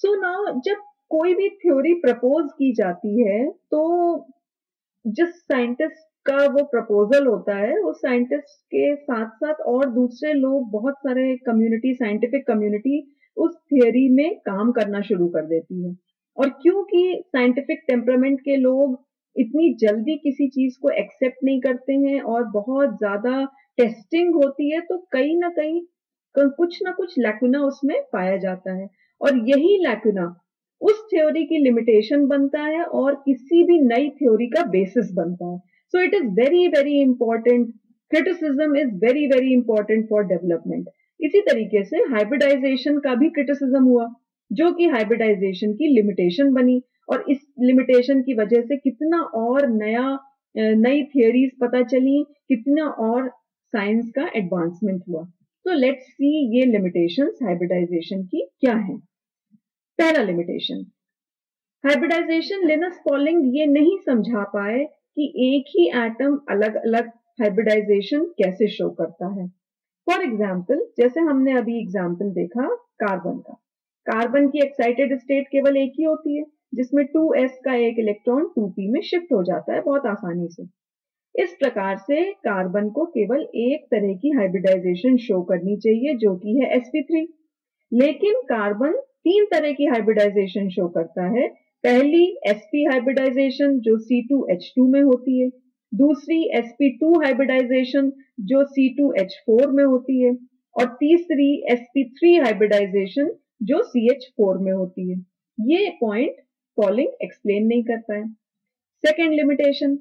So now जब कोई भी थ्योरी प्रपोज की जाती है तो जिस साइंटिस्ट का वो प्रपोजल होता है उस साइंटिस्ट के साथ साथ और दूसरे लोग बहुत सारे कम्युनिटी साइंटिफिक कम्युनिटी उस थियरी में काम करना शुरू कर देती है। और क्योंकि साइंटिफिक टेम्परामेंट के लोग इतनी जल्दी किसी चीज को एक्सेप्ट नहीं करते हैं और बहुत ज्यादा टेस्टिंग होती है तो कहीं ना कहीं कुछ ना कुछ लैकुना उसमें पाया जाता है और यही लैकुना उस थ्योरी की लिमिटेशन बनता है और किसी भी नई थ्योरी का बेसिस बनता है। So it is very very important. Criticism is very very important for development. इसी तरीके से हाइब्रिडाइजेशन का भी क्रिटिसिज्म हुआ जो कि हाइब्रिडाइजेशन की लिमिटेशन बनी और इस लिमिटेशन की वजह से कितना और नई थियरीज पता चली, कितना और साइंस का एडवांसमेंट हुआ। तो लेट्स सी ये लिमिटेशंस हाइब्रिडाइजेशन की क्या है। पहला लिमिटेशन, हाइब्रिडाइजेशन लिनस पॉलिंग ये नहीं समझा पाए कि एक ही एटम अलग अलग हाइब्रिडाइजेशन कैसे शो करता है। फॉर एग्जाम्पल, जैसे हमने अभी एग्जाम्पल देखा कार्बन का, कार्बन की एक्साइटेड स्टेट केवल एक ही होती है जिसमें 2s का एक इलेक्ट्रॉन 2p में शिफ्ट हो जाता है बहुत आसानी से। इस प्रकार से कार्बन को केवल एक तरह की हाइब्रिडाइजेशन शो करनी चाहिए जो कि है sp3। लेकिन कार्बन तीन तरह की हाइब्रिडाइजेशन शो करता है। पहली sp हाइब्रिडाइजेशन जो C2H2 में होती है, दूसरी sp2 हाइब्रिडाइजेशन जो C2H4 में होती है और तीसरी sp3 हाइब्रिडाइजेशन जो CH4 में होती है। ये पॉइंट पॉलिंग एक्सप्लेन नहीं करता है। सेकेंड लिमिटेशन,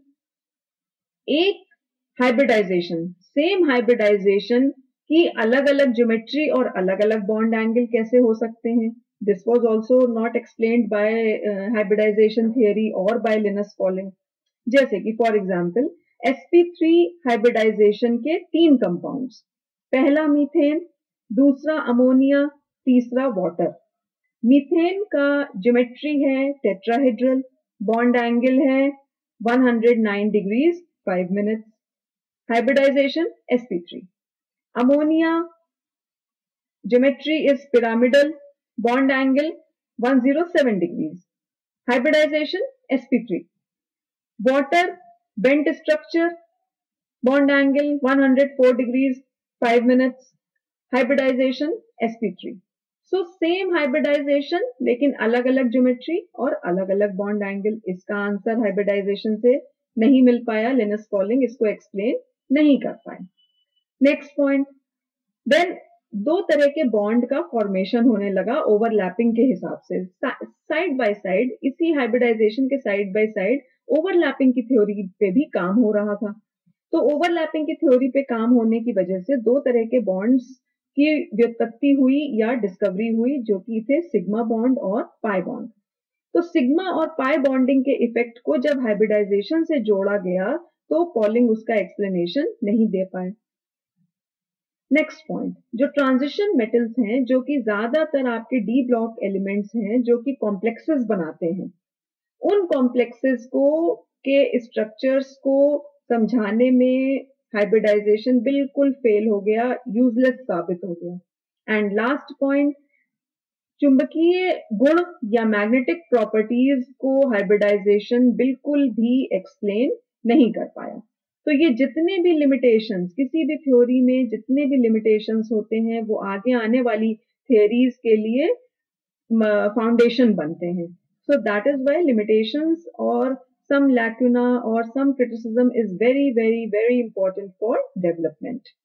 एक हाइब्रिडाइजेशन सेम हाइब्रिडाइजेशन की अलग अलग ज्योमेट्री और अलग अलग बॉन्ड एंगल कैसे हो सकते हैं। This was also not explained by hybridization theory और बाय लिनस पॉलिंग। जैसे कि फॉर एग्जांपल sp3 हाइब्रिडाइजेशन के तीन कंपाउंड्स, पहला मीथेन, दूसरा अमोनिया, तीसरा वाटर। मीथेन का ज्योमेट्री है टेट्राहेड्रल, बॉन्ड एंगल है 109 degrees 5 minutes, hybridization sp3। ammonia geometry is pyramidal, bond angle 107 degrees, hybridization sp3। water bent structure, bond angle 104 degrees 5 minutes, hybridization sp3। So same hybridization लेकिन अलग अलग geometry और अलग अलग bond angle. इसका answer hybridization से नहीं मिल पाया, लिनस पॉलिंग इसको एक्सप्लेन नहीं कर पाए। नेक्स्ट पॉइंट, देन दो तरह के बॉन्ड का फॉर्मेशन होने लगा ओवरलैपिंग के हिसाब से, साइड बाय साइड। इसी हाइब्रिडाइजेशन के साइड बाय साइड ओवरलैपिंग की थ्योरी पे भी काम हो रहा था। तो ओवरलैपिंग की थ्योरी पे काम होने की वजह से दो तरह के बॉन्ड्स की व्युत्पत्ति हुई या डिस्कवरी हुई जो कि थे सिग्मा बॉन्ड और पाई बॉन्ड। तो सिग्मा और पाई बॉन्डिंग के इफेक्ट को जब हाइब्रिडाइजेशन से जोड़ा गया तो पॉलिंग उसका एक्सप्लेनेशन नहीं दे पाए। नेक्स्ट पॉइंट, जो ट्रांजिशन मेटल्स हैं जो कि ज्यादातर आपके डी ब्लॉक एलिमेंट्स हैं जो कि कॉम्प्लेक्सेस बनाते हैं, उन कॉम्प्लेक्सेस को के स्ट्रक्चर्स को समझाने में हाइब्रिडाइजेशन बिल्कुल फेल हो गया, यूजलेस साबित हो गया। एंड लास्ट पॉइंट, चुंबकीय गुण या मैग्नेटिक प्रॉपर्टीज को हाइब्रिडाइजेशन बिल्कुल भी एक्सप्लेन नहीं कर पाया। तो ये जितने भी लिमिटेशंस किसी भी थ्योरी में जितने भी लिमिटेशंस होते हैं वो आगे आने वाली थियरीज के लिए फाउंडेशन बनते हैं। So that is why limitations or some lacuna or some criticism is very, very, very important for development.